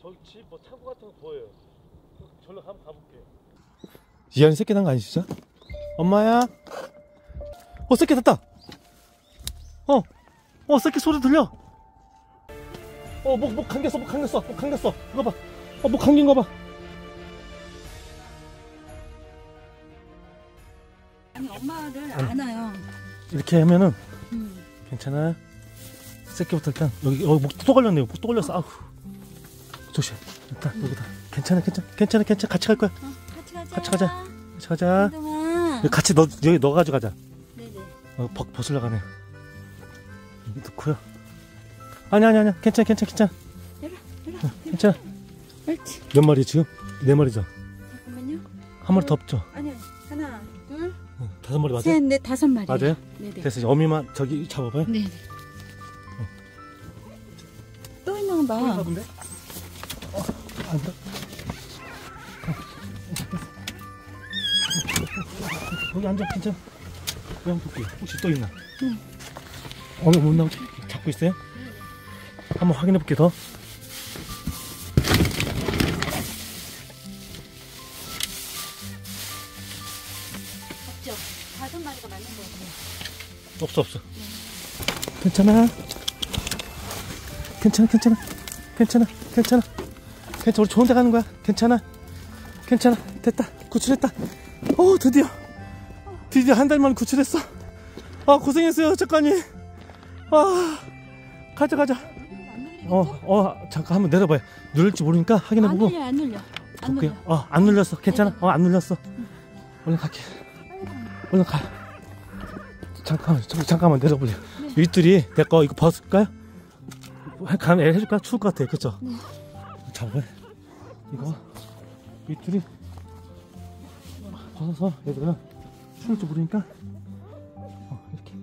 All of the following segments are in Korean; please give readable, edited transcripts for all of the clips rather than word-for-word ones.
저기 집 뭐 창고 같은 거 보여요. 절로 한번 가볼게요. 이안이 새끼 난 거 아니시죠? 엄마야? 새끼 됐다! 새끼 소리 들려! 목 감겼어. 이거 봐. 목 감긴 거 봐. 아니, 엄마를 안아요. 이렇게 하면은, 괜찮아. 새끼부터 일단, 여기, 목 또 걸렸네요. 목 또 걸렸어. 아우. 조심. 일단, 여기다. 괜찮아. 같이 갈 거야. 같이 가자. 여기 같이 여기 넣어가지고 가자. 네네. 벗으려고 하네. 여기 넣고요. 아니야. 괜찮아. 괜찮아. 옳지. 몇 마리 지금? 4마리죠? 잠깐만요. 한 마리 더 없죠? 아니요. 하나, 둘, 5마리 맞아요? 셋, 넷, 5마리. 맞아요? 네네. 됐어. 이제 어미만 저기 잡아봐요. 네네. 또 있는 거 봐. 근데? 안 돼. 여기 앉아, 괜찮아. 여기 한번 볼게요. 혹시 또 있나? 어미 못 나오지? 잡고 있어요? 한번 확인해 볼게요, 더. 없죠? 5마리가 맞는 거 같아요. 없어. 괜찮아. 우리 좋은 데 가는 거야. 괜찮아. 됐다. 구출했다. 드디어 한 달 만에 구출했어. 고생했어요, 작가님. 가자. 잠깐 한번 내려봐요. 누를지 모르니까 확인해보고. 안 눌려. 안 눌렸어. 괜찮아. 안 눌렸어. 얼른 갈게. 얼른 가. 잠깐만 내려볼래요. 네. 윗줄이 내 거 이거 벗을까요? 가면 애 해줄까? 추울 것 같아. 그쵸? 네. 잡아요. 이거 윗줄이 벗어서 얘들아 추울 줄 모르니까 이렇게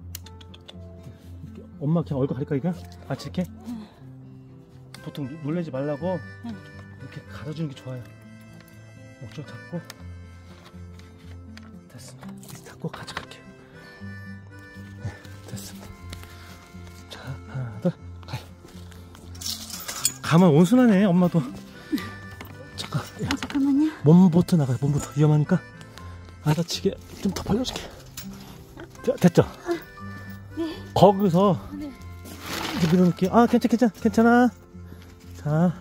엄마 그냥 얼굴 가릴까 이거? 같이 이렇게? 보통 놀래지 말라고 이렇게 가려주는 게 좋아요. 목줄 잡고 됐습니다. 잡고 같이 갈게요. 네, 됐습니다. 자, 하나, 둘, 가요. 가만 온순하네, 엄마도. 잠깐만요. 몸부터 나가요. 몸부터 위험하니까 안 다치게 좀 더 벌려줄게. 자, 됐죠? 네. 거기서 네. 이렇게 밀어놓을게요. 괜찮아. 자,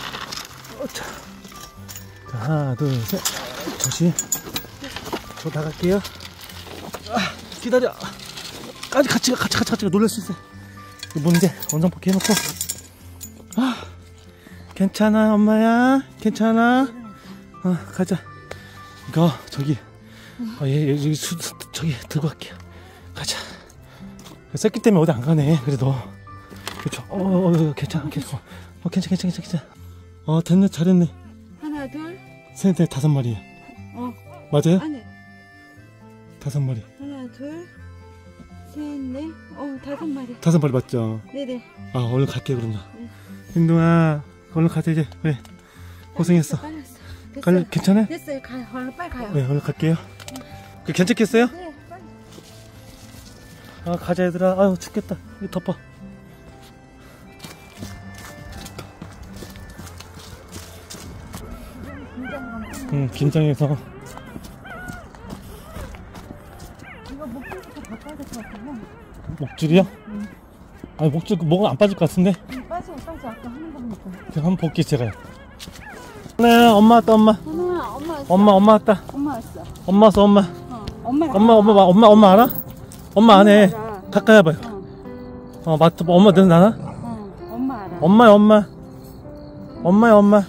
하나, 둘, 셋. 조심. 저 나갈게요. 기다려. 같이 가. 놀랄 수 있어요. 문 이제 원상복귀 해놓고. 괜찮아, 엄마야. 괜찮아. 가자. 이거 저기 여기 저기 들고 갈게요. 가자. 쐐기 때문에 어디 안 가네. 그래도 그렇죠. 괜찮아. 괜찮아. 됐네. 잘했네. 하나, 둘, 셋, 넷, 5마리야. 맞아요? 아니. 5마리. 하나, 둘, 셋, 넷, 5마리. 5마리 맞죠? 네네. 얼른 갈게요, 그럼요. hindu아, 얼른 가자, 이제. 왜? 고생했어. 됐어요. 괜찮아요? 됐어요. 얼른 빨리 가요. 네, 얼른 갈게요. 괜찮겠어요? 네, 빨리. 가자, 얘들아. 춥겠다. 이거 덮어. 긴장해서. 이거 목줄부터 바꿔야 될 것 같아요. 목줄이요? 아니, 목줄, 뭐가 안 빠질 것 같은데? 빠져. 아까 하는 거 보니까. 한번 볼게요, 제가요. 네, 엄마 왔다, 엄마. 엄마 왔다. 엄마 왔어. 엄마 왔어, 엄마. 엄마 알아? 엄마 안 해. 가까이 와봐요. 맞다. 엄마 너는 나나? 엄마 알아. 엄마야, 엄마. 엄마야, 엄마.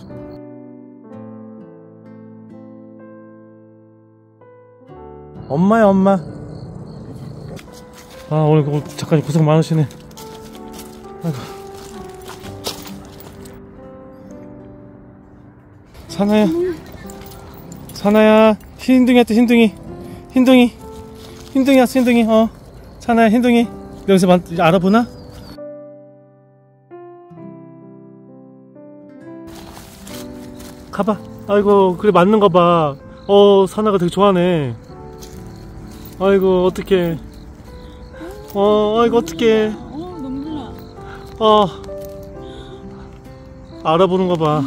엄마야, 엄마. 오늘 작가님 고생 많으시네. 아이고. 사나야. 흰둥이 왔다, 흰둥이 왔어, 흰둥이. 사나야, 흰둥이. 여기서 알아보나? 가봐. 아이고, 그래, 맞는 거 봐. 사나가 되게 좋아하네. 아이고, 어떡해. 아이고, 어떡해. 너무 놀라. 알아보는 거 봐.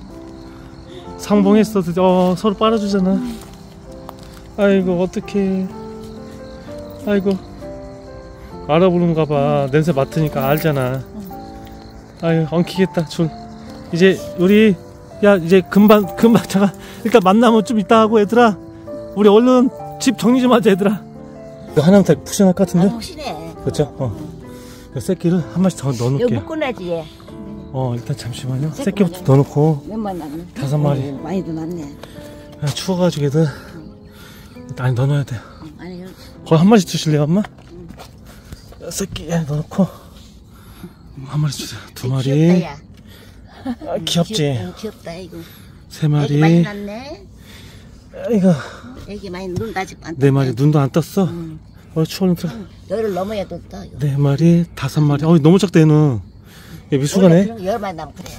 상봉했어. 드디어. 서로 빨아주잖아. 아이고 어떡해. 아이고 알아보는가 봐. 냄새 맡으니까 알잖아. 아유 엉키겠다. 줄 이제 우리 야 이제 금방 잠깐 일단 만나면 좀 이따 하고 얘들아 우리 얼른 집 정리 좀 하자 얘들아. 이거 하나면 다 푸짐할 것 같은데? 확실해. 그렇죠? 이 새끼를 한 마리씩 더 넣어놓을게. 여기 묶어놔야지. 일단 잠시만요. 새끼부터 넣어놓고 몇 마리 났네? 5마리. 많이도 났네. 추워가지고 얘들 아니 넣어놔야 돼요. 아니 거의 한 마리씩 주실래요 엄마? 새끼 넣어놓고 한 마리 주세요. 2마리. 귀엽다, 야. 귀엽지? 귀엽다 이거. 3마리. 애기 많이 났네. 이거 애기 많이 눈도 아직 안 4마리. 눈도 안 떴어? 추워. 너를 넘어야 또 떠. 4마리 5마리. 너무 작다 얘는. 얘 미숙하네. 열 마리 나면 그래.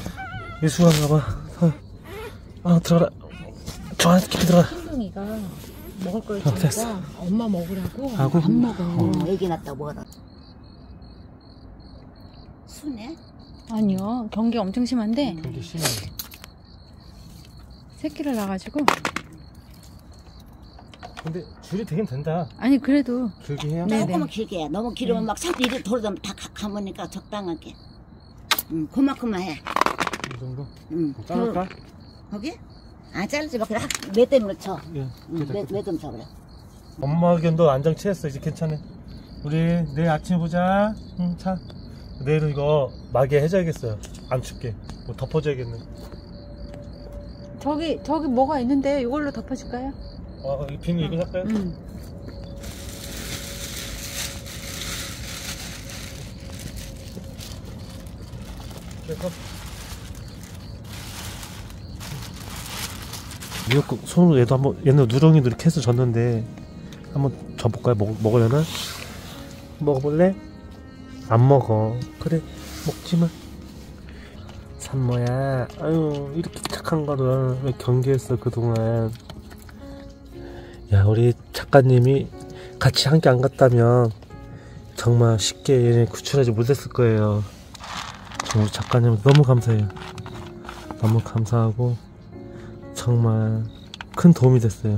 미숙한가봐. 들어가라. 좋아 깊이 들어가. 흰둥이가 먹을 걸 됐어. 주니까 엄마 먹으라고 하고? 안 먹어. 애기 낳다 먹어라. 순해? 아니요. 경계 엄청 심한데 이게 심해. 새끼를 낳아가지고 근데 줄이 되긴 된다. 아니 그래도 길게 해요? 네. 조금만 길게 해. 너무 길으면 막 자꾸 이리 돌아다니면 다 가보니까 적당하게. 그만큼만 해. 이 정도? 자를까? 거기? 아 자르지 마. 그냥 매대으로 쳐. 예. 매점 쳐버려. 엄마 의견도 안정치했어. 이제 괜찮아. 우리 내일 아침에 보자. 자. 내일은 이거 마개 해줘야겠어요. 안 춥게. 뭐 덮어줘야겠네. 저기 뭐가 있는데 이걸로 덮어줄까요? 이 비닐 이거 할까요? 그래서 미역국 손으로 얘도 한번 옛날 누렁이도 이렇게 해서 줬는데 한번 줘볼까요? 먹으려나? 먹어볼래? 안 먹어. 그래 먹지마. 산모야 아유 이렇게 착한 거를 왜 경계했어 그동안. 야 우리 작가님이 같이 함께 안 갔다면 정말 쉽게 얘네 구출하지 못했을 거예요. 우리 작가님 너무 감사해요. 너무 감사하고 정말 큰 도움이 됐어요.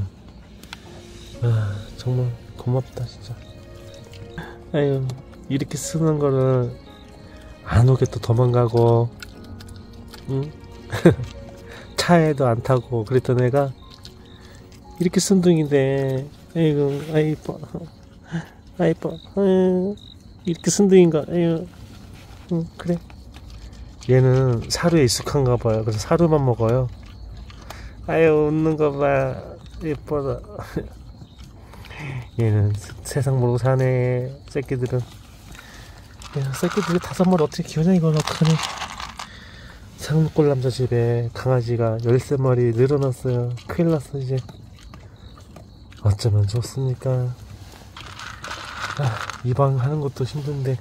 정말 고맙다 진짜. 아유 이렇게 쓰는 거를 안 오게 또 도망가고 응? 차에도 안 타고 그랬던 애가 이렇게 순둥인데 아이고 아이뻐 아이뻐 이렇게 순둥인가 아유 그래. 얘는 사료에 익숙한가 봐요. 그래서 사료만 먹어요. 아유 웃는 거 봐 예뻐라. 얘는 세상 모르고 사네. 새끼들은. 야 새끼들이 5마리 어떻게 키우냐 이걸 어떡하니. 산골 남자 집에 강아지가 13마리 늘어났어요. 큰일 났어 이제. 어쩌면 좋습니까. 입양하는 것도 힘든데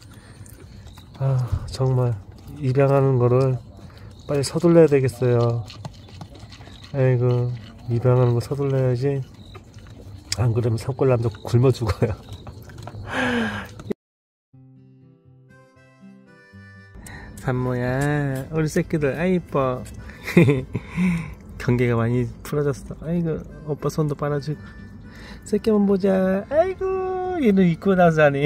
정말 입양하는 거를 빨리 서둘러야 되겠어요. 아이고 입양하는 거 서둘러야지. 안 그러면 산골 남자 굶어 죽어요. 산모야 우리 새끼들 아이 이뻐. 경계가 많이 풀어졌어. 아이고 오빠 손도 빨아주고. 새끼만 보자. 아이고 얘는 입고 나자니.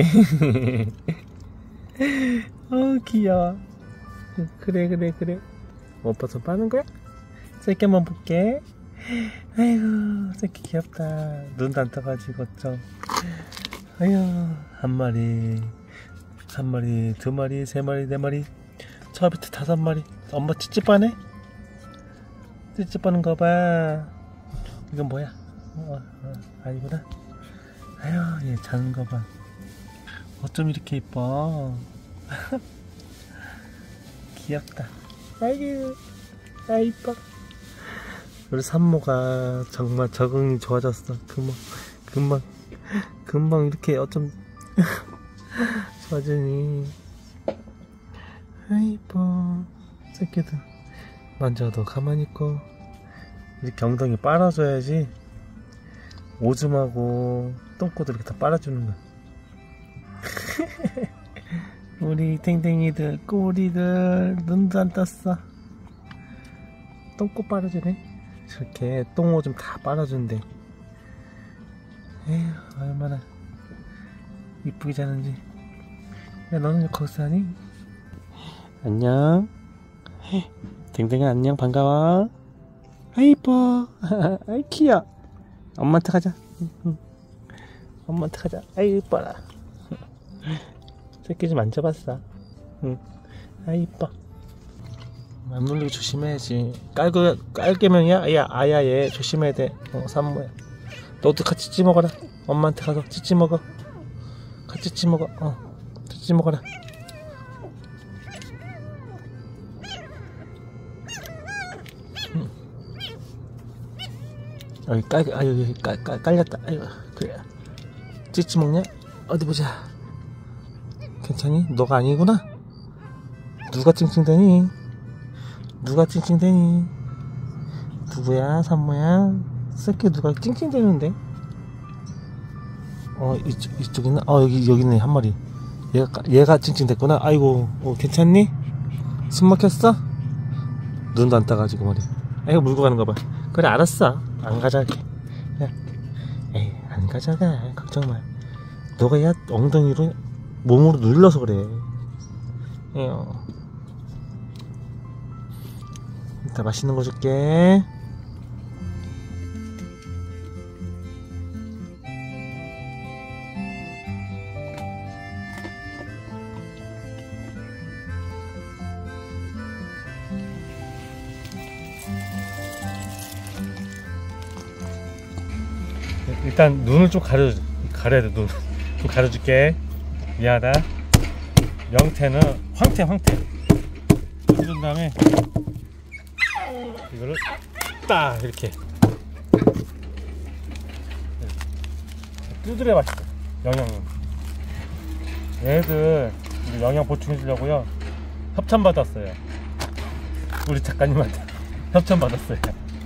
귀여워. 그래 오빠 손 빠는 거야? 새끼만 볼게. 아이고 새끼 귀엽다. 눈도 안 떠가지고 좀. 아유 1마리 2마리 3마리 4마리 저 밑에 5마리. 엄마 찌찌빠네? 찌찌빠는 거봐. 이건 뭐야? 아니구나. 아유 얘 자는 거봐. 어쩜 이렇게 이뻐. 귀엽다. 아이고 이뻐. 우리 산모가 정말 적응이 좋아졌어. 금방 이렇게 어쩜 좋아지니. 아이 이뻐. 새끼들 만져도 가만히 있고. 이렇게 엉덩이 빨아줘야지 오줌하고 똥꼬도 이렇게 다 빨아주는 거야. 우리 탱탱이들 꼬리들 눈도 안 떴어. 똥꼬 빨아주네. 저렇게 똥오줌 다 빨아준대. 에휴, 얼마나 이쁘게 자는지. 야, 너는 왜 거기서 하니? 안녕. 댕댕아 안녕, 반가워. 아이 이뻐. 아이 귀여워. 엄마한테 가자. 엄마한테 가자. 아이 이뻐라. 새끼 좀 만져봤어. 응. 아이 이뻐. 안 물리게 조심해야지. 깔개면 아야 얘 조심해야 돼. 산모야. 너도 같이 찌 먹어라. 엄마한테 가서 찌 먹어. 같이 찌 먹어. 찌 먹어라. 여기 여기 깔렸다. 아유, 그래. 찌찌 먹냐? 어디 보자. 괜찮니? 너가 아니구나? 누가 찡찡대니? 누가 찡찡대니? 누구야? 산모야? 새끼 누가 찡찡대는데? 이쪽 있나? 여기 있네, 한 마리. 얘가 찡찡댔구나. 아이고, 괜찮니? 숨 막혔어? 눈도 안 따가지고 말이야. 아이고, 물고 가는 거 봐. 그래, 알았어. 안 가져갈게. 야, 에이, 안 가져가. 걱정 마. 너가 야 엉덩이로 몸으로 눌러서 그래. 이따 맛있는 거 줄게. 일단 눈을 좀 가려야 돼. 눈 좀 가려줄게. 미안하다. 명태는 황태 두드린 다음에 이거를 딱 이렇게 두드려 맛있어. 영양은 얘들 영양 보충해 주려고요 협찬 받았어요. 우리 작가님한테 협찬 받았어요.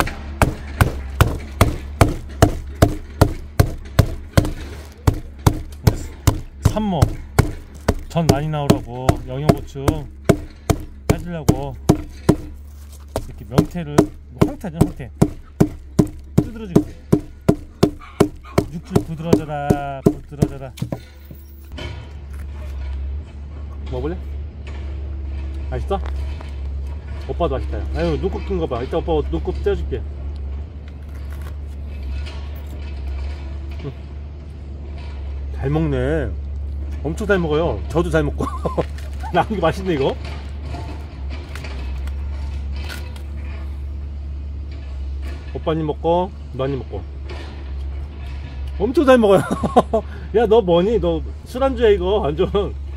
산모 전 많이 나오라고 영양 보충 해주려고 이렇게 명태를 황태죠. 황태 두드려 줄게요. 육질 부드러져라. 먹을래? 맛있어? 오빠도 맛있다. 아유, 눈곱 낀 거 봐. 이따 오빠 눈곱 떼어줄게. 잘 먹네. 엄청 잘 먹어요. 저도 잘 먹고. 나온 게 맛있네 이거. 오빠님 먹고 너님 먹고. 엄청 잘 먹어요. 야, 너 뭐니? 너 술안주야 이거 완전.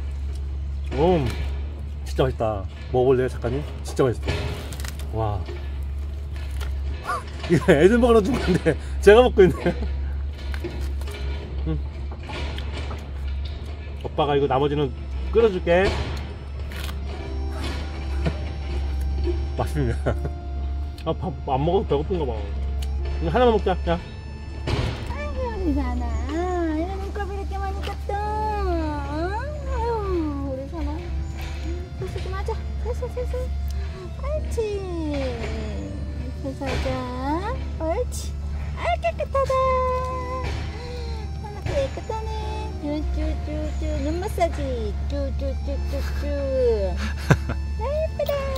진짜 맛있다. 먹을래요 작가님? 진짜 맛있어. 와, 이거 애들 먹으러 준 건데 제가 먹고 있네. 오빠가 이거 나머지는 끓여줄게. 맛있네. 밥 안 먹어도 배고픈가 봐. 이거 하나만 먹자. 야. 아이고, 우리 사나. 이런 눈곱이 이렇게 많이 떴다. 아유, 우리 사나. 세수 좀 하자. 세수. 옳지. 세수하자. 옳지. 아, 깨끗하다. 하나 깨끗하네. 쭈쭈쭈쭈. 눈 마사지. 쭈쭈쭈쭈쭈. 아, 예쁘다.